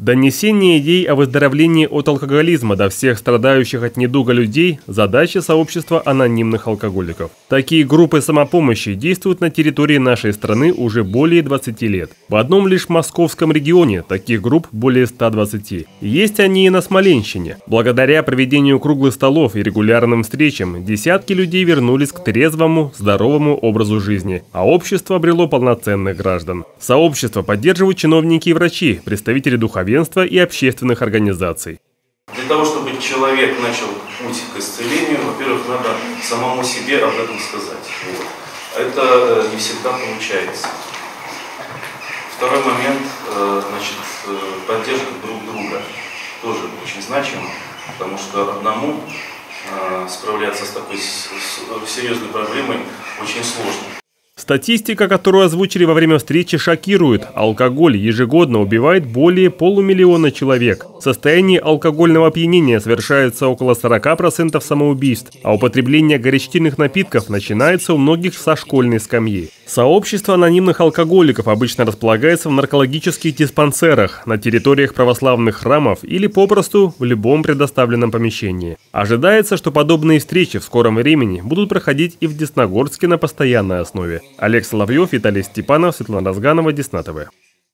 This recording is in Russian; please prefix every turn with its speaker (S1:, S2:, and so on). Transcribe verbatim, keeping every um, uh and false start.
S1: Донесение идей о выздоровлении от алкоголизма до всех страдающих от недуга людей – задача сообщества анонимных алкоголиков. Такие группы самопомощи действуют на территории нашей страны уже более двадцати лет. В одном лишь московском регионе таких групп более ста двадцати. Есть они и на Смоленщине. Благодаря проведению круглых столов и регулярным встречам десятки людей вернулись к трезвому, здоровому образу жизни, а общество обрело полноценных граждан. Сообщество поддерживают чиновники и врачи, представители духовенства и общественных организаций.
S2: Для того, чтобы человек начал путь к исцелению, во-первых, надо самому себе об этом сказать. Вот. Это не всегда получается. Второй момент, значит, поддержка друг друга тоже очень значима, потому что одному справляться с такой серьезной проблемой очень сложно.
S1: Статистика, которую озвучили во время встречи, шокирует. Алкоголь ежегодно убивает более полумиллиона человек. В состоянии алкогольного опьянения совершается около сорока процентов самоубийств, а употребление горячительных напитков начинается у многих со школьной скамьи. Сообщество анонимных алкоголиков обычно располагается в наркологических диспансерах, на территориях православных храмов или попросту в любом предоставленном помещении. Ожидается, что подобные встречи в скором времени будут проходить и в Десногорске на постоянной основе. Олег Соловьев, Виталий Степанов, Светлана Разганова, Десна ТВ.